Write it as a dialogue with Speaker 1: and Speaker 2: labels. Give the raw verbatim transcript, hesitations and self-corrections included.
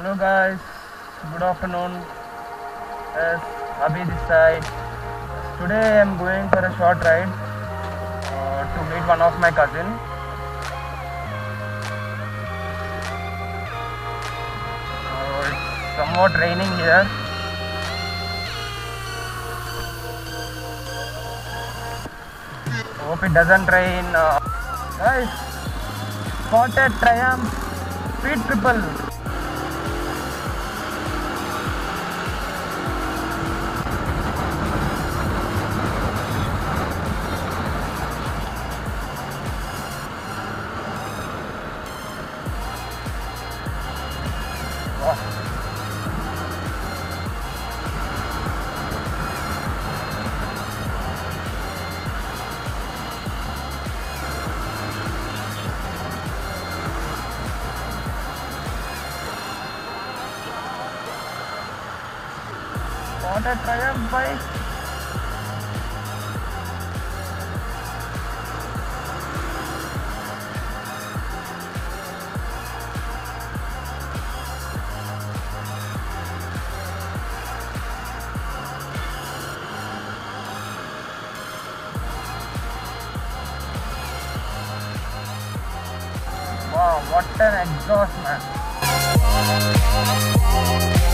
Speaker 1: Hello guys, good afternoon. Yes, Abhi this side. Today I am going for a short ride uh, to meet one of my cousin. Uh, it's somewhat raining here. Hope it doesn't rain. Uh, guys, spotted Triumph Speed Triple. What a Triumph bike! Wow, what an exhaust, man!